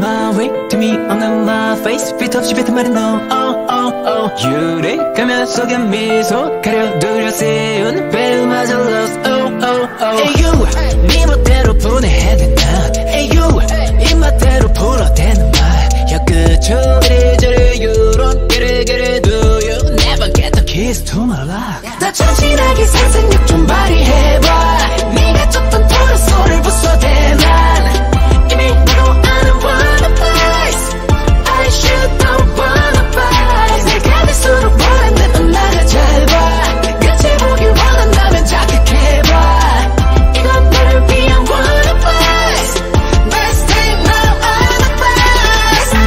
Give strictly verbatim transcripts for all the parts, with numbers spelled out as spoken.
my way to me on my face 빛 없이 뱉은 말은 no oh oh oh 유래가면 속에 미소 가려 두려 세운 배우마저 lost oh oh oh 에휴 네 멋대로 분해해낸 난 에휴 입맛대로 불어대는 말 혀끝으로 이리저리 유론 그래 do you never get the keys to my life 더 천진하게 상상력 좀 발휘해봐 네가 쫓던 토론 소를 부숴대난 이미 나도 아는 wanna place I should don't wanna fight 내가 될수록 원하는 넌 나를 잘봐 끝을 보길 원한다면 자극해봐 이건 너를 위한 wanna place Let's take now on the place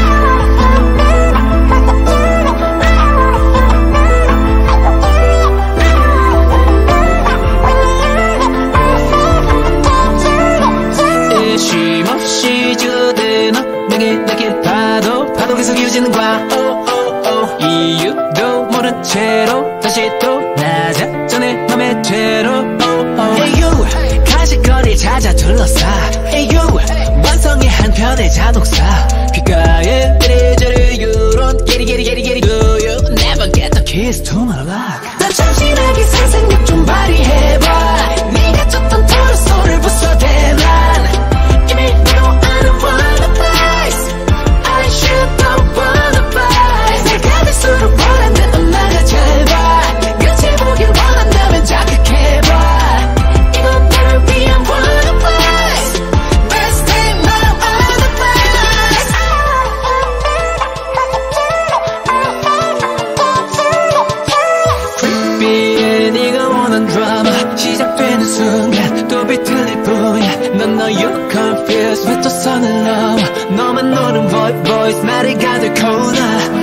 쉼없이 주드는 내게 내게 파도 파도 계속 이어지는 과 oh, oh, oh. 이유도 모른 채로 다시 또 낮아져 내 맘의 죄로 oh, oh. 에휴 가시거리 찾아 둘러싸 에휴 완성의 한편의 자동차 귓가에 이리저리 유론 게리 게리 게리 게리 Do you never get the keys to my life 더 참신하게 상상력 좀 발휘해봐 네가 쫓던 토론 소를 부숴대난 이미 나도 아는 wanna place I should don't wanna fight 내가 될수록 원하는 넌 나를 잘봐 끝을 보길 원한다면 자극해봐 이건 나를 위한 wanna place Let's take now on the place Creepy해 네가 원한 드라마 시작되는 순간 또 비틀릴 뿐이야 넌 너 you confused 왜 또 선을 넘어 너만 노는 voice voice 말이 가득 코나